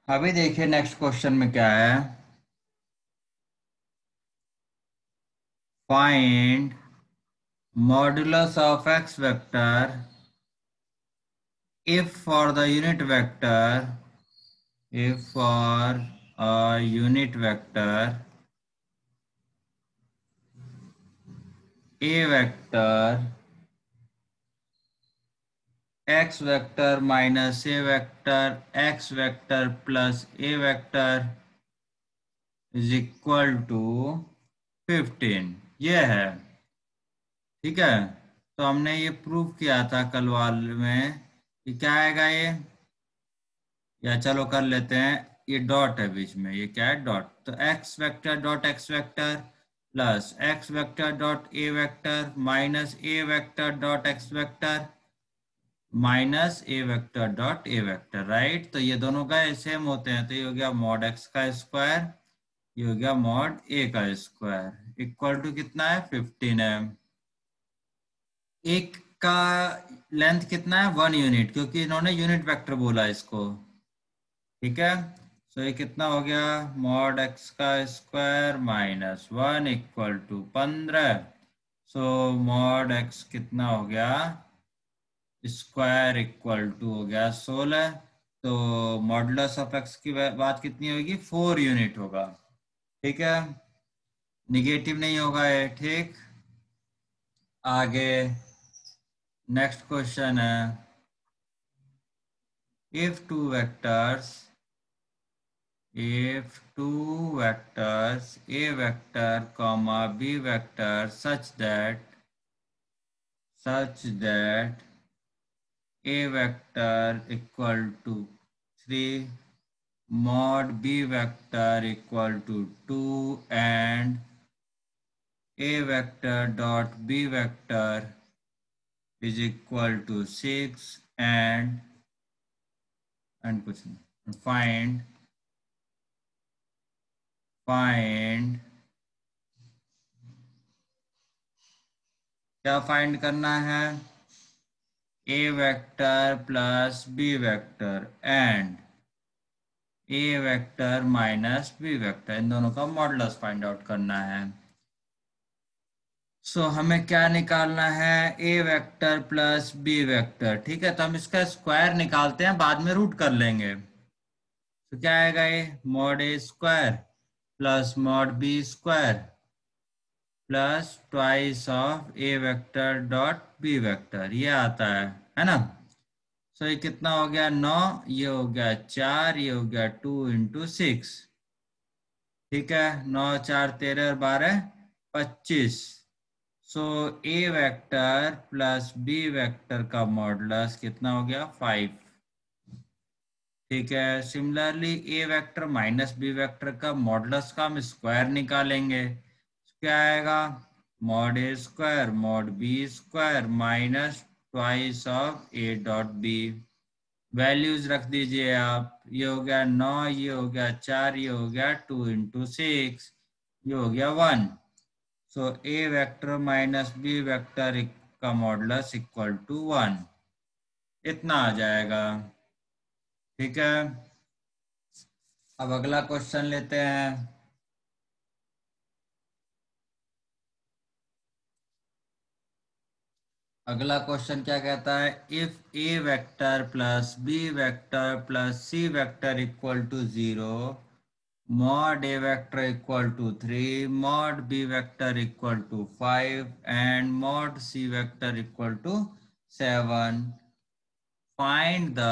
अभी देखिए next question में क्या है। Find modulus of x vector if for the unit vector if for a unit vector a vector x vector minus a vector x vector plus a vector is equal to 15। ये है। ठीक है। तो हमने ये प्रूव किया था कल वाले में कि क्या आएगा ये, या चलो कर लेते हैं। ये डॉट है बीच में, ये क्या है, डॉट। तो x vector dot x vector plus x vector dot A vector minus a vector dot x vector minus a vector dot A vector, right. तो ये दोनों का सेम होते हैं, तो ये हो गया मॉड एक्स का स्क्वायर, ये हो गया मॉड ए का स्क्वायर, इक्वल टू कितना है, 15 है। एक का लेंथ कितना है, 1 यूनिट, क्योंकि इन्होंने यूनिट वेक्टर बोला इसको। ठीक है। सो ये कितना हो गया, मॉड एक्स का square minus 1 equal to 15। So mod x कितना हो गया, स्क्वायर इक्वल टू हो गया 16। तो मॉडुलस ऑफ एक्स की बात कितनी होगी, 4 यूनिट होगा। ठीक है। निगेटिव नहीं होगा ये, ठीक। आगे नेक्स्ट क्वेश्चन है, if two vectors if two vectors a vector comma b vector such that a vector equal to 3 mod b vector equal to 2 and a vector dot b vector is equal to 6 and कुछ नहीं, find क्या find करना है, a vector plus B vector and a vector minus b vector, इन दोनों का modulus find out करना है। सो हमें क्या निकालना है, a vector plus B vector. ठीक है, तो हम इसका स्क्वायर निकालते हैं, बाद में रूट कर लेंगे। तो क्या आएगा, ये mod A square plus mod B square plus twice of a vector dot B vector, ये आता है ना। सो ये कितना हो गया, 9, ये हो गया 4, ये हो गया 2 × 6। ठीक है, 9 4 13 और 12 25। सो ए वेक्टर प्लस बी वेक्टर का मॉडुलस कितना हो गया, 5। ठीक है, similarly a vector minus b vector का मॉडुलस का हम स्क्वायर निकालेंगे। क्या आएगा, mod A square mod B square minus twice of a dot b. Values रख दीजिए आप, ये हो गया 9, ये हो गया 4, ये हो गया 2 × 6, ये हो गया 1। सो ए वेक्टर माइनस बी वेक्टर का मॉडुलस इक्वल टू 1, इतना आ जाएगा। ठीक है। अब अगला क्वेश्चन लेते हैं। अगला क्वेश्चन क्या कहता है, if a vector plus B vector plus c vector equal to 0 mod a vector equal to 3 mod b vector equal to 5 and mod c vector equal to 7, find the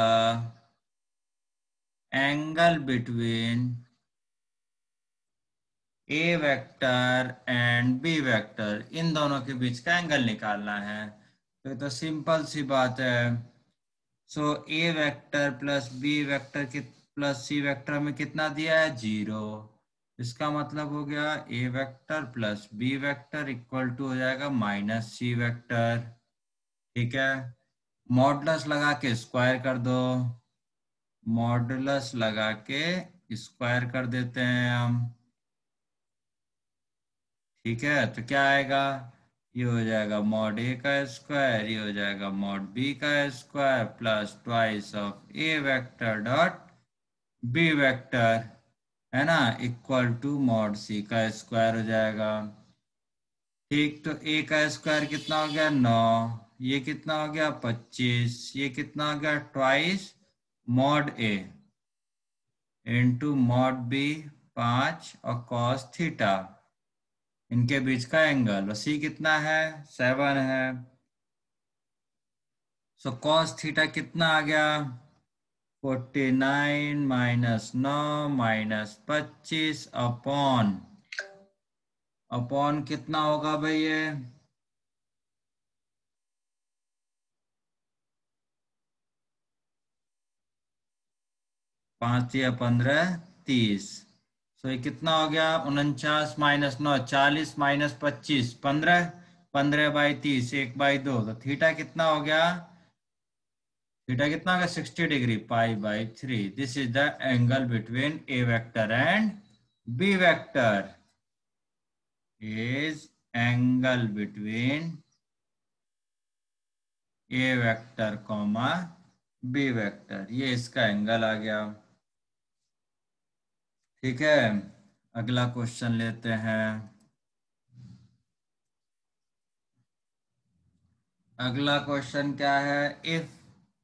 angle between a vector and b vector, इन दोनों के बीच का angle निकालना है। तो ये तो simple सी बात है। सो ए वेक्टर प्लस बी वेक्टर के प्लस सी वेक्टर में कितना दिया है, 0। इसका मतलब हो गया a vector plus B vector equal to हो जाएगा माइनस सी वेक्टर। ठीक है, मॉडुलस लगा के स्क्वायर कर दो, मॉडुलस लगा के स्क्वायर कर देते हैं हम। ठीक है, तो क्या आएगा, ये हो जाएगा मॉड ए का स्क्वायर, ये हो जाएगा मॉड बी का square plus twice of a vector dot B vector है ना इक्वल टू मॉड सी का स्क्वायर हो जाएगा। ठीक, तो ए का स्क्वायर कितना हो गया 9, ये कितना हो गया 25, ये कितना हो गया twice mod a into mod b 5 और कॉस थीटा, इनके बीच का एंगल और सी कितना है 7 है। सो कॉस थीटा कितना आ गया 49 माइनस 9 माइनस 25 अपॉन अपॉन कितना होगा भाई ये 5 या 15 30। सो ये कितना हो गया 49 माइनस 9 40 माइनस 25 15, 15/30 1/2, तो थीटा कितना हो गया, थीटा कितना हो गया 60 degree π/3। This is the angle between a vector and B vector, is angle between a vector comma B vector, ये इसका एंगल आ गया। ठीक है, अगला क्वेश्चन लेते हैं। अगला क्वेश्चन क्या है, if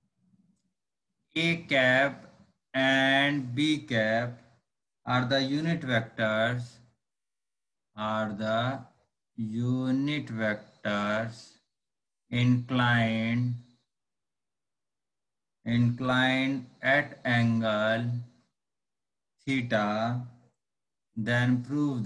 a cap and b cap are the unit vectors, are the unit vectors inclined at angle theta, then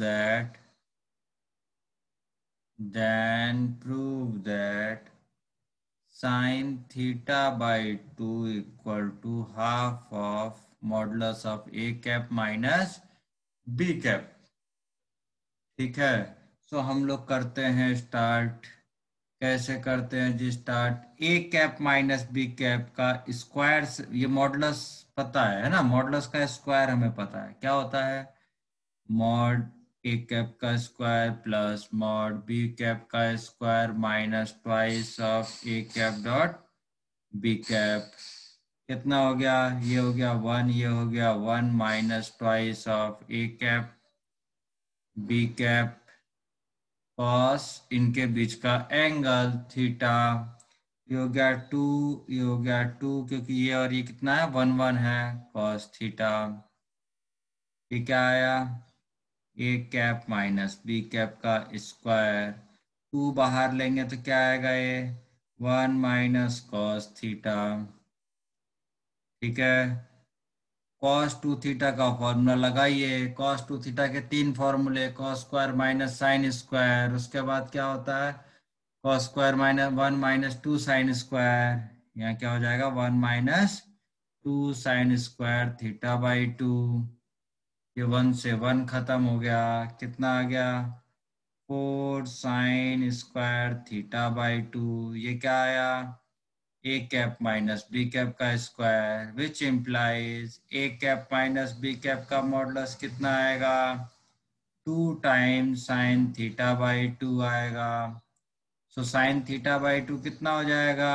prove that sin theta by 2 equal to half of modulus of a cap minus b cap। ठीक है, सो हम लोग करते हैं start. कैसे करते हैं जी start, a cap minus b cap का स्क्वायर, ये मॉडुलस पता है ना, मॉडुलस का स्क्वायर हमें पता है क्या होता है, मॉड ए कैप का square plus mod b cap का square minus twice of a cap dot b cap. कितना हो गया, ये हो गया 1, ये हो गया 1 minus twice of a cap b cap cos इनके बीच का एंगल थीटा, ये हो गया 2, ये हो गया 2 क्योंकि ये और ये कितना है 1 1 है कॉस थीटा। ये क्या आया, a cap minus b cap का स्क्वायर, 2 बाहर लेंगे तो क्या आएगा ये 1 माइनस कॉस थीटा। ठीक है, कॉस 2 थीटा का फॉर्मूला लगाइए, कॉस 2 थीटा के 3 फॉर्मूले, cos square minus sine square, उसके बाद क्या होता है cos square minus 1 minus 2 sine square, यहाँ क्या हो जाएगा 1 माइनस 2 साइन स्क्वायर थीटा/2। ये 1 से 1 खत्म हो गया, कितना आ गया 4 साइन स्क्वायर थीटा/2। ये क्या आया a cap minus b cap का square, which implies a cap minus b cap का मॉडुलस कितना आएगा 2 टाइम्स साइन थीटा/2 आएगा। सो साइन थीटा/2 कितना हो जाएगा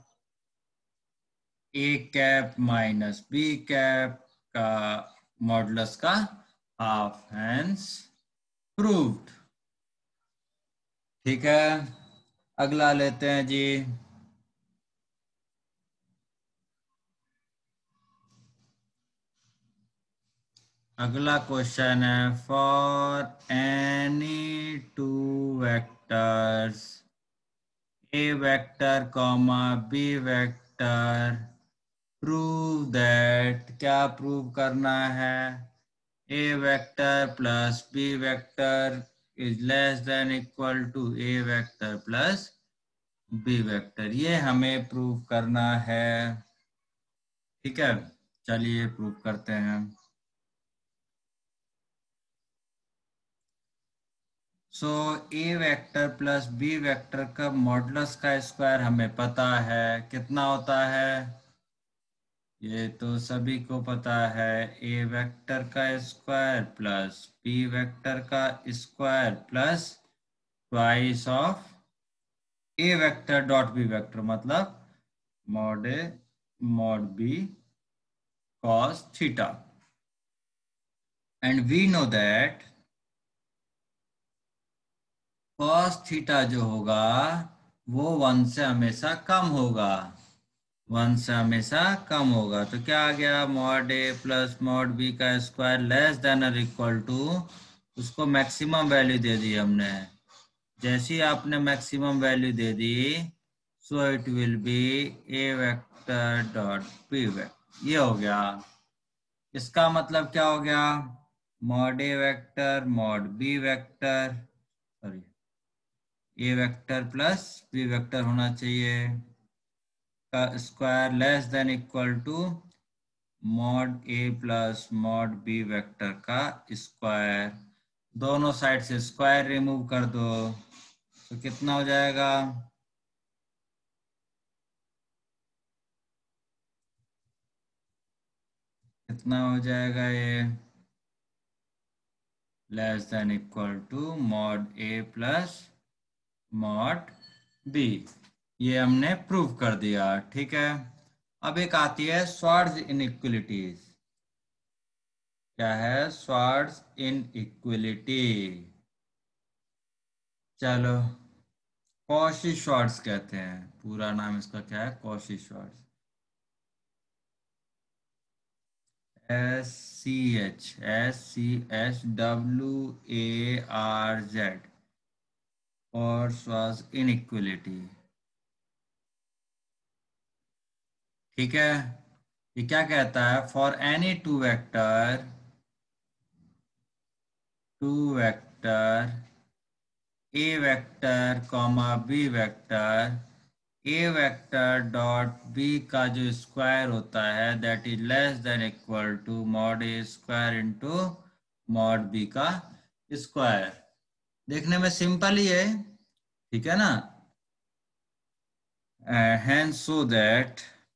a cap minus b cap का मॉडुलस का हाफ, हैंस प्रूव्ड। ठीक है, अगला लेते हैं जी। अगला क्वेश्चन है, for any two vectors a vector comma B vector prove that, क्या प्रूव करना है, a vector plus B vector is less than equal to a vector plus B vector, ये हमें प्रूव करना है। ठीक है, चलिए प्रूव करते हैं। सो ए वेक्टर प्लस बी वेक्टर का मॉडुलस का स्क्वायर हमें पता है कितना होता है, ये तो सभी को पता है, ए वेक्टर का स्क्वायर प्लस बी वेक्टर का square plus twice of a vector dot B vector, मतलब mod a mod b cos theta. And we know that cos theta जो होगा वो 1 से हमेशा कम होगा, 1 से हमेशा कम होगा। तो क्या आ गया, mod A plus mod B का स्क्वायर लेस देन और इक्वल टू, उसको मैक्सिमम वैल्यू दे दी हमने। जैसी आपने मैक्सिमम वैल्यू दे दी, so it will be A vector dot B vector. ये हो गया। इसका मतलब क्या हो गया, mod A vector mod B vector, sorry A vector plus B vector होना चाहिए का square less than equal to mod A plus mod B vector का स्क्वायर। दोनों साइड से स्क्वायर रिमूव कर दो तो कितना हो जाएगा, कितना हो जाएगा ये, less than equal to mod A plus mod B. ये हमने प्रूव कर दिया, ठीक है। अब एक आती है स्वार्ट्ज इनइक्वलिटीज। क्या है, स्वार्ट्ज इनइक्वलिटी। चलो, कॉशी श्वार्ट्ज कहते हैं, पूरा नाम इसका क्या है, कॉशी श्वार्ट्ज। SCHSCHWARZ, और स्वार्ट्ज इनइक्वलिटी। ठीक है, ये क्या कहता है, for any two vector A vector comma B vector, A vector dot B का जो स्क्वायर होता है that is less than equal to mod A square into mod B का स्क्वायर। देखने में सिंपल ही है, ठीक है ना। Hence so that,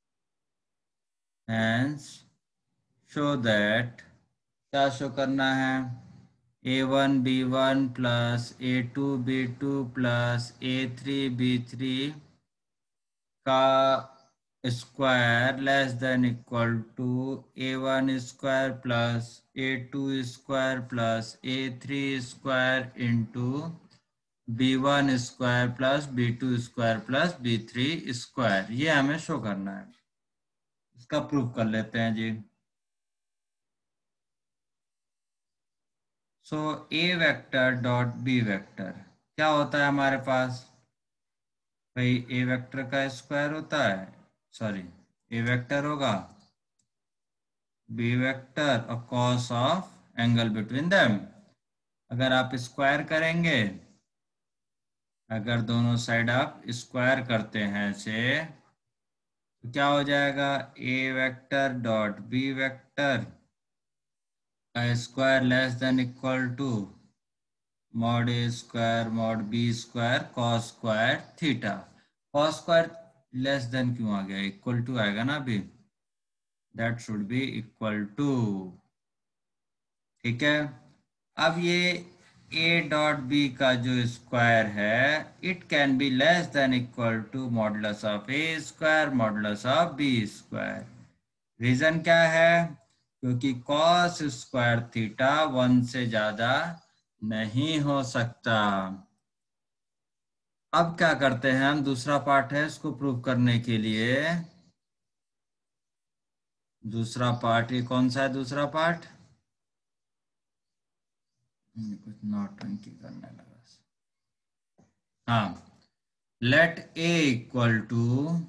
hence show that, क्या शो करना है, A1 B1 plus A2 B2 plus A3 B3 का square less than equal to A1 square plus A2 square plus A3 square into B1 square plus B2 square plus B3 square. ये हमें show करना है, इसका proof कर लेते हैं जी। सो ए वेक्टर डॉट बी वेक्टर क्या होता है हमारे पास, भाई ए वेक्टर का स्क्वायर होता है, सॉरी ए वेक्टर होगा बी वेक्टर और cos of angle between them. अगर आप स्क्वायर करेंगे, अगर दोनों साइड आप स्क्वायर करते हैं ऐसे, तो क्या हो जाएगा, A vector dot B vector का square less than equal to mod A square mod B square cos square theta. Cos square less than क्यों आ गया, इक्वल टू आएगा ना अभी, that should be equal to. ठीक है, अब ये ए डॉट बी का जो स्क्वायर है it can be less than equal to modulus of A square modulus of B square. Reason क्या है, क्योंकि कॉस स्क्वायर थीटा 1 से ज्यादा नहीं हो सकता। अब क्या करते हैं हम, दूसरा पार्ट है इसको प्रूव करने के लिए। दूसरा पार्ट, ये कौन सा है दूसरा पार्ट, कुछ नौटंकी करने लगा। हाँ, let A equal to,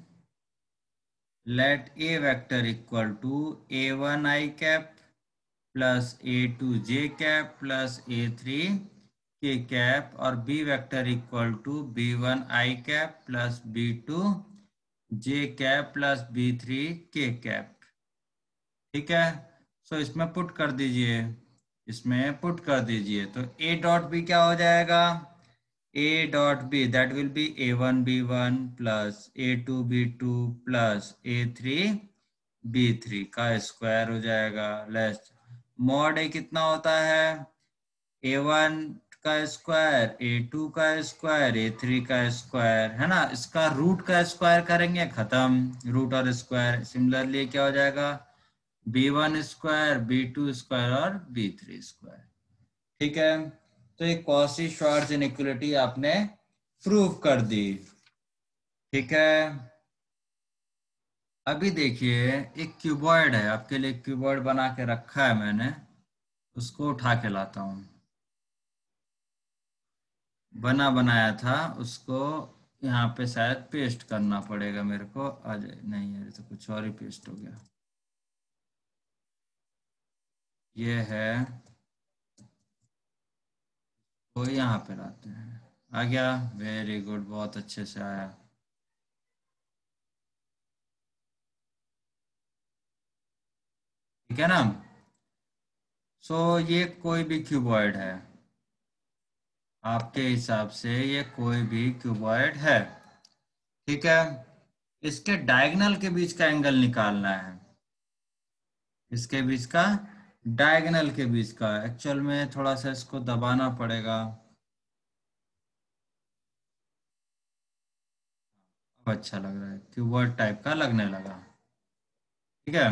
let A vector equal to A1 I cap plus A2 J cap plus A3 K cap, और B vector equal to B1 I cap plus B2 J cap plus B3 K cap. ठीक है, सो इसमें put कर दीजिए, इसमें put कर दीजिए, तो ए डॉट बी क्या हो जाएगा, A dot B that will be A1 B1 plus A2 B2 plus A3 B3 का स्क्वायर हो जाएगा लेस। मॉड ए कितना होता है, A1 का स्क्वायर A2 का स्क्वायर A3 का स्क्वायर, है ना। इसका रूट का स्क्वायर करेंगे, खत्म, रूट और स्क्वायर। सिमिलरली क्या हो जाएगा, B1 स्क्वायर, B2 स्क्वायर और B3 स्क्वायर। ठीक है, तो ये कॉची श्वार्ट्ज इनइक्वालिटी आपने प्रूव कर दी। ठीक है, अभी देखिए एक क्यूबॉइड है, आपके लिए क्यूबॉइड बना के रखा है मैंने, उसको उठा के लाता हूँ। बना बनाया था उसको, यहाँ पे शायद पेस्ट करना पड़ेगा मेरे को। आ जाए, नहीं है तो कुछ और ही पेस्ट हो गया। ये है, वो यहाँ पे लाते हैं। आ गया, वेरी गुड, बहुत अच्छे से आया। ठीक है ना। सो ये कोई भी क्यूबॉइड है, आपके हिसाब से ये कोई भी क्यूबॉइड है। ठीक है, इसके डायगोनल के बीच का एंगल निकालना है। इसके बीच का, डायगोनल के बीच का, एक्चुअल में थोड़ा सा इसको दबाना पड़ेगा। अब अच्छा लग रहा है, क्यूबॉइड टाइप का लगने लगा। ठीक है,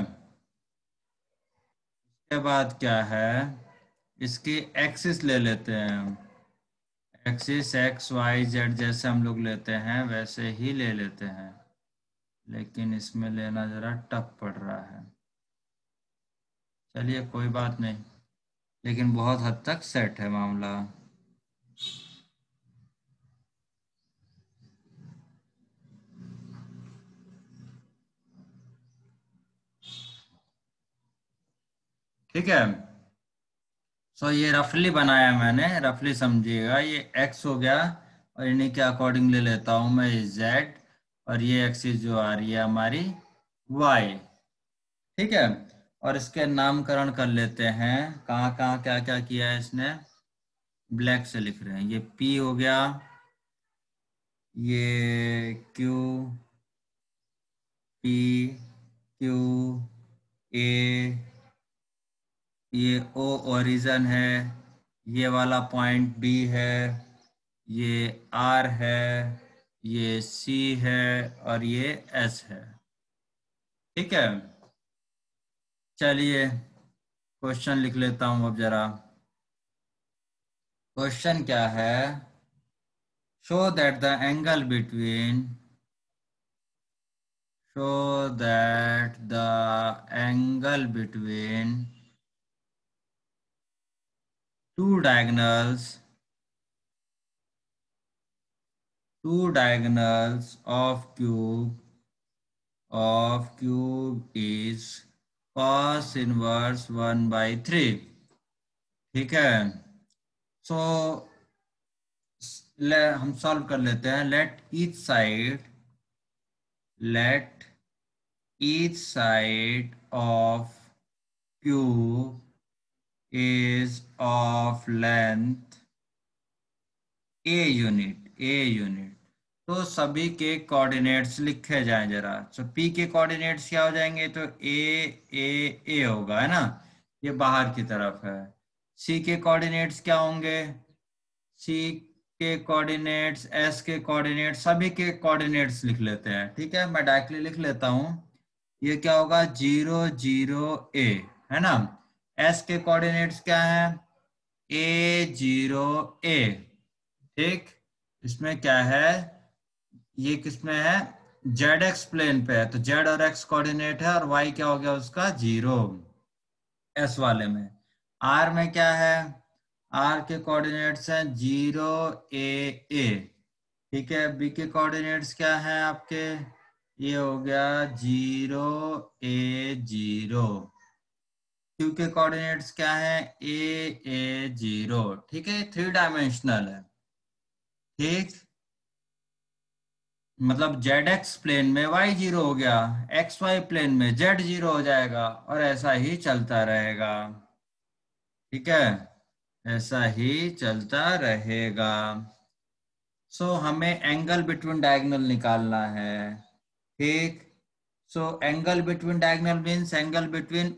उसके बाद क्या है, इसकी एक्सिस ले लेते हैं हम। एक्सिस एक्स वाई जेड जैसे हम लोग लेते हैं वैसे ही ले लेते हैं, लेकिन इसमें लेना जरा टफ पड़ रहा है। चलिए कोई बात नहीं, लेकिन बहुत हद तक सेट है मामला। ठीक है, सो ये रफली बनाया मैंने, रफली समझिएगा। ये एक्स हो गया, और इन्हीं के अकॉर्डिंग ले लेता हूँ मैं जेड, और ये एक्सिस जो आ रही है हमारी वाई। ठीक है, और इसके नामकरण कर लेते हैं, कहाँ कहाँ क्या क्या किया है इसने, ब्लैक से लिख रहे हैं। ये पी हो गया, ये क्यू, पी, क्यू, ए, ये ओ ओरिजिन है, ये वाला पॉइंट बी है, ये आर है, ये सी है, और ये एस है। ठीक है, चलिए क्वेश्चन लिख लेता हूं अब जरा। क्वेश्चन क्या है, show that the angle between, show that the angle between two diagonals, two diagonals of cube is cos inverse 1/3। ठीक है, सो हम सॉल्व कर लेते हैं। Let each side of cube is of length a unit. तो सभी के कोऑर्डिनेट्स लिखे जाएं जरा। तो p के कोऑर्डिनेट्स क्या हो जाएंगे, तो a होगा, है ना, ये बाहर की तरफ है। c के कोऑर्डिनेट्स क्या होंगे, c के कोऑर्डिनेट्स, s के कोऑर्डिनेट्स, सभी के कोऑर्डिनेट्स लिख लेते हैं। ठीक है, मैं डायरेक्टली लिख लेता हूं। ये क्या होगा, 0 0 a, है ना। s के कोऑर्डिनेट्स क्या है, A0 A। ठीक, इसमें क्या है, ये किसमें है, जेड एक्स प्लेन पे है, तो जेड और एक्स कोऑर्डिनेट है, और वाई क्या हो गया उसका, 0, एस वाले में। आर में क्या है, आर के कोऑर्डिनेट्स हैं 0 A A। ठीक है, बी के कोऑर्डिनेट्स क्या हैं आपके, ये हो गया 0 A 0। क्यू के कोऑर्डिनेट्स क्या है, A A 0। ठीक है, थ्री डायमेंशनल है। ठीक, मतलब जेड एक्स प्लेन में वाई 0 हो गया, एक्स वाई प्लेन में जेड 0 हो जाएगा, और ऐसा ही चलता रहेगा। ठीक है, ऐसा ही चलता रहेगा। सो हमें एंगल बिटवीन डायगोनल निकालना है। ठीक, so angle between diagonal means angle between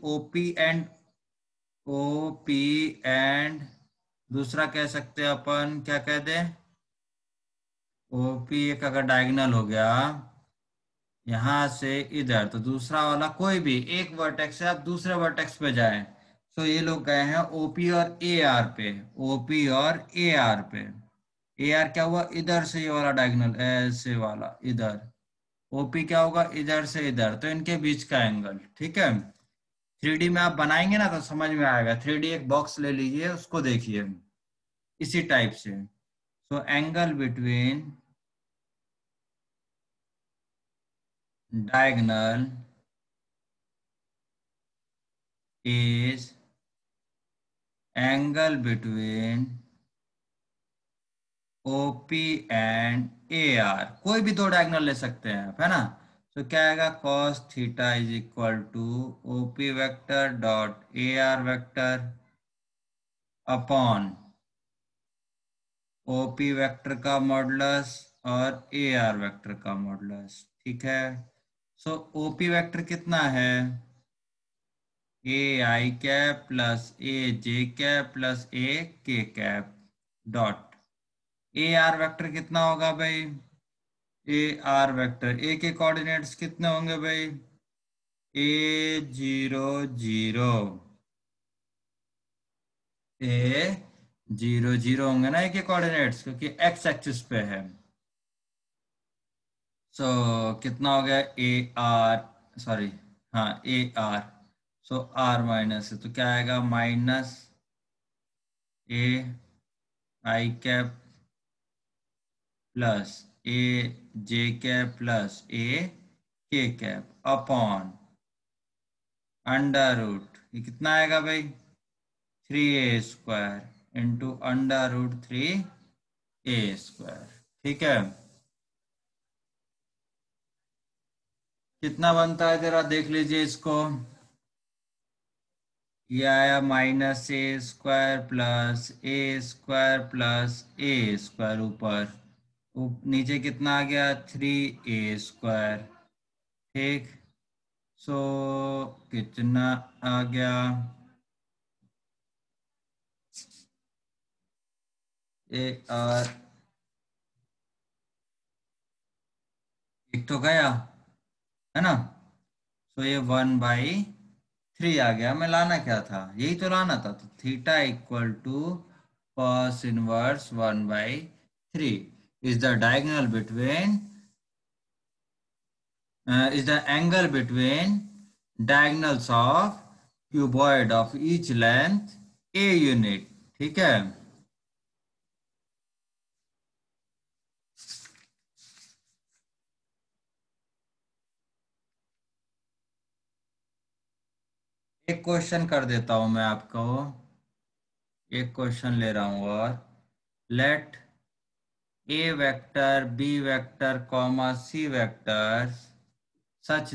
OP and दूसरा कह सकते हैं अपन, क्या कह दे, ओपी एक अगर डायगोनल हो गया, यहां से इधर, तो दूसरा वाला कोई भी एक वर्टेक्स से आप दूसरे वर्टेक्स पे जाएं। तो ये लोग गए हैं ओपी और ए आर पे, ओपी और ए आर पे। ए आर क्या हुआ, इधर से ये वाला डायगोनल, ऐसे वाला इधर। ओपी क्या होगा, इधर से इधर, तो इनके बीच का एंगल। ठीक है, थ्री डी में आप बनाएंगे ना तो समझ में आएगा। थ्री डी एक बॉक्स ले लीजिए, उसको देखिए इसी टाइप से। So angle between diagonal is angle between OP and AR। कोई भी दो डायगोनल ले सकते हैं आप, है ना। तो क्या आएगा, cos theta is equal to OP vector dot AR vector upon OP vector का मॉडुलस और AR वेक्टर का मॉडुलस। ठीक है, सो OP वेक्टर कितना है, A I cap plus A J cap plus A K cap dot A R vector कितना होगा भाई, ए आर वेक्टर ए के कोऑर्डिनेट्स कितने होंगे भाई, A zero zero, A zero zero होंगे ना ए के कोऑर्डिनेट्स, क्योंकि एक्स एक्सिस पे है। सो कितना हो गया ए आर, सॉरी, हाँ A R. So R minus है तो क्या आएगा, minus A I cap plus A J cap plus A K cap upon under root, ये कितना आएगा भाई, three A square into under root three A square. ठीक है, कितना बनता है जरा देख लीजिए इसको। ये आया minus A square plus A square plus A square ऊपर, नीचे कितना आ गया, थ्री ए स्क्वायर। ठीक, सो कितना आ गया, ए आर एक तो गया, है ना। तो ये वन बाई थ्री आ गया। हमें लाना क्या था, यही तो लाना था। तो theta equal to cos inverse one by three is the diagonal between, is the angle between diagonals of cuboid of each length a unit। ठीक है, एक क्वेश्चन कर देता हूं मैं आपको, एक क्वेश्चन ले रहा हूं और let a vector b vector comma c vectors such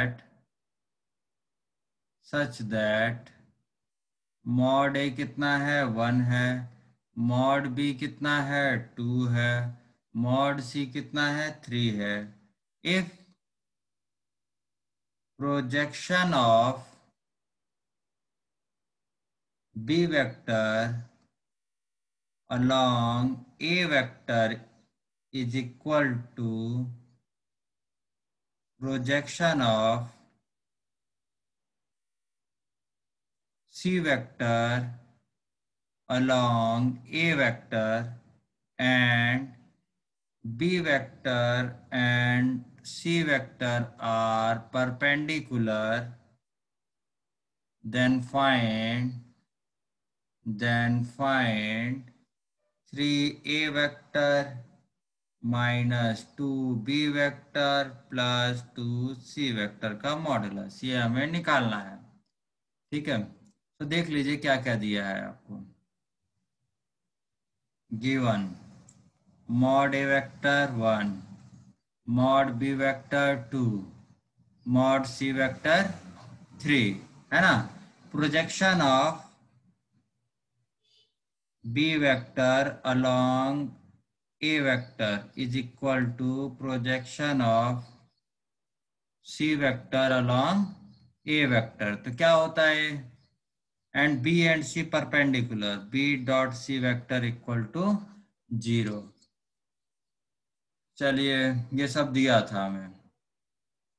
that mod A कितना है, वन है, मॉड बी कितना है, टू है, मॉड सी कितना है, थ्री है। If projection of B vector along a vector is equal to projection of c vector along a vector, and b vector and c vector are perpendicular, then find 3a vector minus two B vector plus two C vector का modulus, ये हमें निकालना है। ठीक है, तो देख लीजिए क्या क्या दिया है आपको। Given mod A vector one, mod B vector two, mod C vector three, है ना। Projection of B vector along A vector is equal to projection of C vector along A vector. तो क्या होता है, and B and C perpendicular, B dot C vector equal to zero. चलिए, ये सब दिया था हमें।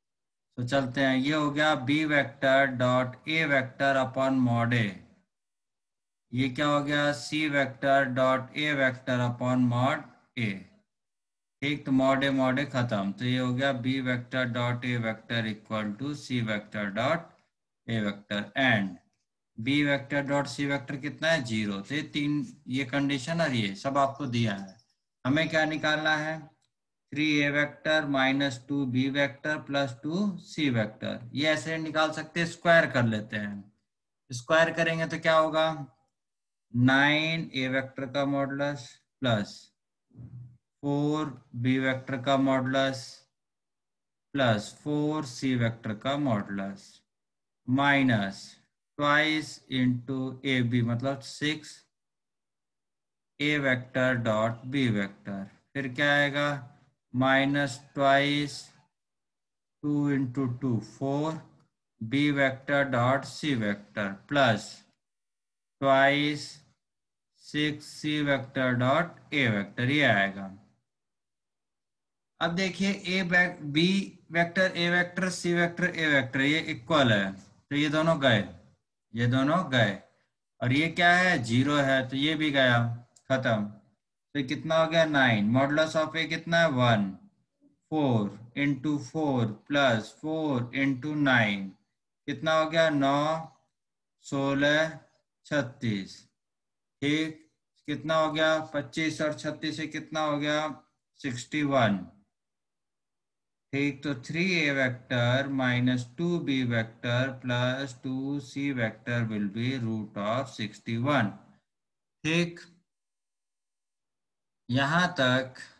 तो चलते हैं, ये हो गया B vector dot A vector upon mod A. ये क्या हो गया, C vector dot A vector upon mod A. ठीक, तो मॉड ए खत्म, तो ये हो गया B vector dot A vector equal to C vector dot A vector and B vector dot C vector कितना है, 0। तो ये तीन, ये कंडीशन और ये सब आपको दिया है। हमें क्या निकालना है, 3 A vector minus 2 B vector plus 2 C vector. ये ऐसे निकाल सकते हैं, स्क्वायर कर लेते हैं। स्क्वायर करेंगे तो क्या होगा, 9 ए वेक्टर का मॉडुलस प्लस 4 बी वेक्टर का मॉडुलस प्लस 4 सी वेक्टर का modulus minus twice into A B मतलब 6 A vector dot B vector. फिर क्या आएगा, minus twice 2 into 2 4 B vector dot C vector plus twice 6 C vector dot ए vector, ये आएगा। अब देखिए B vector A vector C vector A vector ये equal है, तो ये दोनों गए, ये दोनों गए। और ये क्या है, 0 है, तो ये भी गया, खत्म। तो ये कितना हो गया, 9। मॉडुलस ऑफ ए कितना है, 1। 4 into 4 प्लस 4 into 9 कितना हो गया, 9 16 36। ठीक, कितना हो गया, 25 और 36 से कितना हो गया, 61। ठीक, तो 3 A vector minus 2 B vector plus 2 C vector will be root of 61। ठीक, यहां तक